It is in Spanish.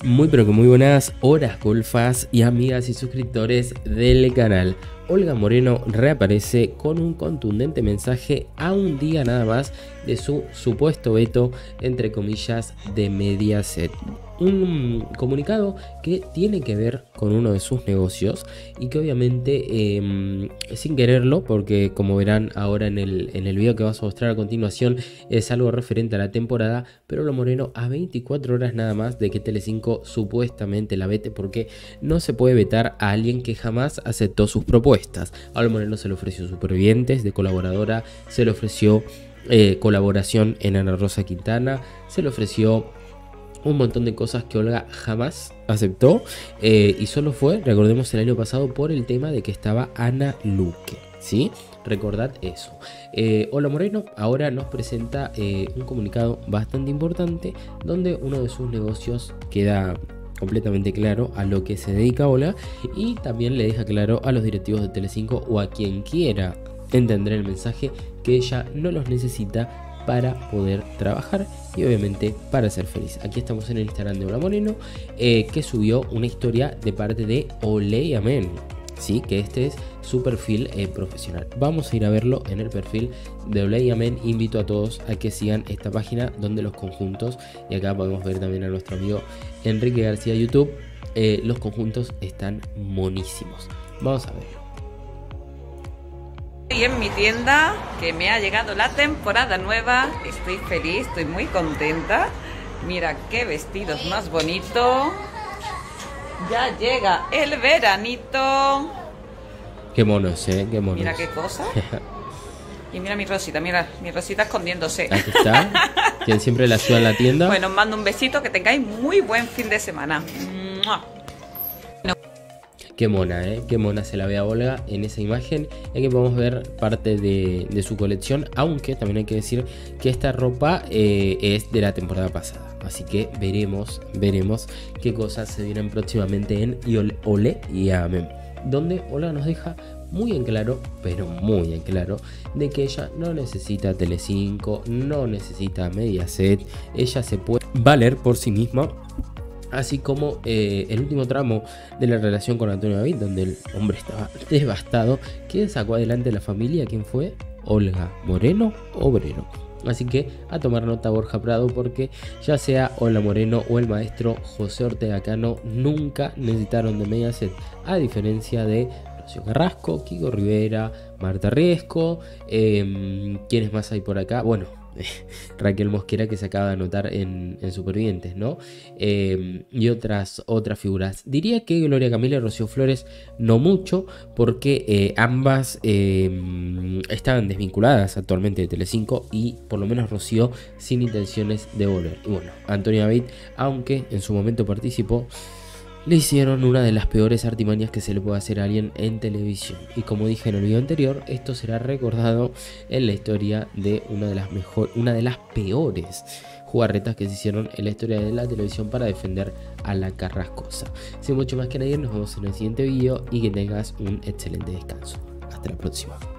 Muy pero que muy buenas horas golfas y amigas y suscriptores del canal. Olga Moreno reaparece con un contundente mensaje a un día nada más de su supuesto veto, entre comillas, de Mediaset. Un comunicado que tiene que ver con uno de sus negocios y que obviamente sin quererlo, porque como verán ahora en el video que vamos a mostrar a continuación, es algo referente a la temporada, pero Olga Moreno a 24 horas nada más de que Telecinco supuestamente la vete, porque no se puede vetar a alguien que jamás aceptó sus propuestas. A Olga Moreno se le ofreció Supervivientes de colaboradora, se le ofreció colaboración en Ana Rosa Quintana, se le ofreció un montón de cosas que Olga jamás aceptó y solo fue, recordemos, el año pasado por el tema de que estaba Ana Luque, ¿sí? Recordad eso. Olga Moreno ahora nos presenta un comunicado bastante importante donde uno de sus negocios queda completamente claro a lo que se dedica Olga, y también le deja claro a los directivos de Telecinco o a quien quiera entender el mensaje que ella no los necesita para poder trabajar y obviamente para ser feliz. Aquí estamos en el Instagram de Olga Moreno, que subió una historia de parte de Olé y Amén, ¿sí? Que este es su perfil profesional. Vamos a ir a verlo en el perfil de Olé y Amén. Invito a todos a que sigan esta página donde los conjuntos, y acá podemos ver también a nuestro amigo Enrique García YouTube, los conjuntos están monísimos. Vamos a verlo. Y en mi tienda, que me ha llegado la temporada nueva, estoy feliz, estoy muy contenta. Mira qué vestidos más bonitos. Ya llega el veranito. Qué monos, qué monos. Mira qué cosa. Y mira mi Rosita escondiéndose. Aquí está, quien siempre la ayuda en la tienda. Bueno, os mando un besito, que tengáis muy buen fin de semana. ¡Mua! Qué mona, qué mona se la ve a Olga en esa imagen. Y aquí podemos ver parte de su colección, aunque también hay que decir que esta ropa es de la temporada pasada. Así que veremos qué cosas se vienen próximamente en Olé y Amén, donde Olga nos deja muy en claro, pero muy en claro, de que ella no necesita Telecinco, no necesita Mediaset, ella se puede valer por sí misma. Así como el último tramo de la relación con Antonio David, donde el hombre estaba devastado. ¿Quién sacó adelante la familia? ¿Quién fue? Olga Moreno Obrero. Así que a tomar nota Borja Prado, porque ya sea Olga Moreno o el maestro José Ortega Cano nunca necesitaron de Mediaset, a diferencia de Rocío Carrasco, Kiko Rivera, Marta Riesco, ¿quiénes más hay por acá? Bueno, Raquel Mosquera, que se acaba de anotar en Supervivientes, ¿no? Y otras figuras. Diría que Gloria Camila y Rocío Flores no mucho, porque ambas estaban desvinculadas actualmente de Telecinco, y por lo menos Rocío sin intenciones de volver. Y bueno, Antonio David, aunque en su momento participó, le hicieron una de las peores artimañas que se le puede hacer a alguien en televisión. Y como dije en el video anterior, esto será recordado en la historia de una de las peores jugarretas que se hicieron en la historia de la televisión para defender a la Carrascosa. Sin mucho más que añadir, nos vemos en el siguiente video y que tengas un excelente descanso. Hasta la próxima.